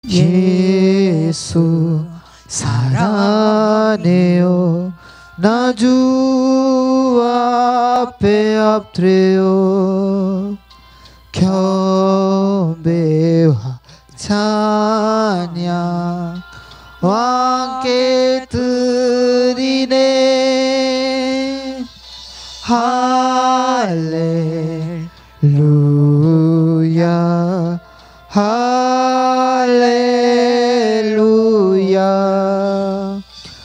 예수 사랑해요. 나 주 앞에 엎드려 경배와 찬양 함께 드리네. 할렐루야 할렐루야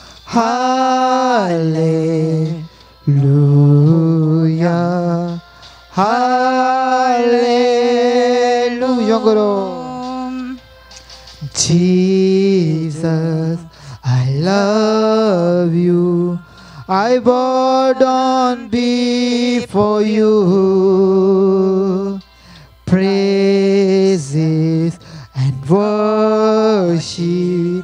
할렐루야 할렐루야. 영어로 Jesus, I love you. I bow down before you. Praises and worship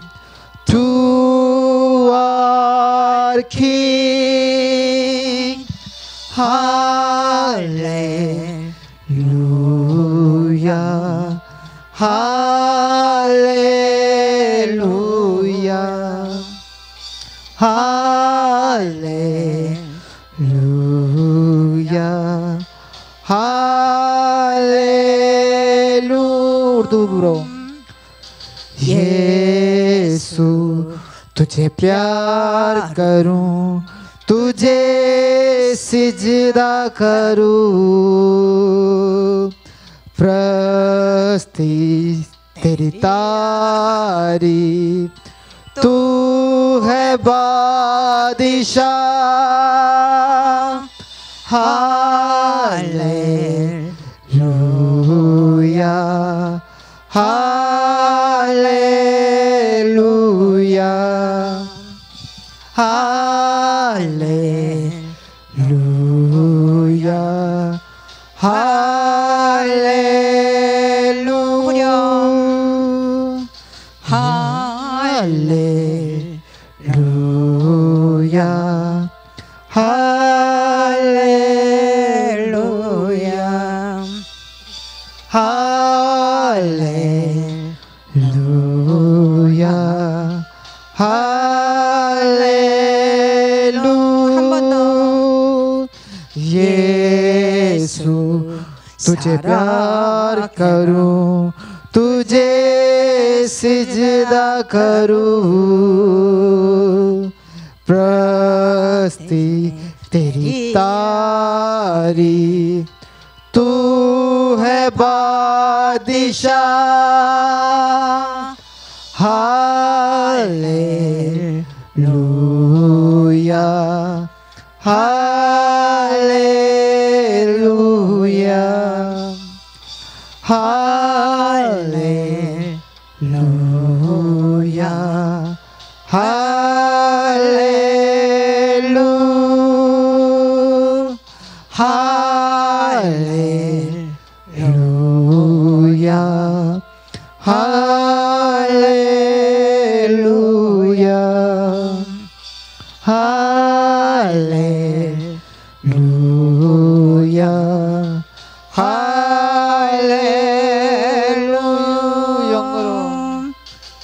to our King. Hallelujah. Hallelujah. Hallelujah. Hallelujah. Urdu बोलो. यीशु तुझे प्यार करूं, तुझे सिजदा करूं, प्रस्ती तेरी तारीफ, तू है बादशाह. Hallelujah hallelujah hallelujah 할렐루야 할렐루야 할렐루야 할렐루야 할렐루야. 한 번 더. 예수 तुझे प्यार करूं, तुझे सिजदा करूं, प्रस्ती तेरी तारीफ, तू है बादशाह. Hallelujah hallelujah 할렐루야 할렐루야 할렐루야 할렐루야 할렐루야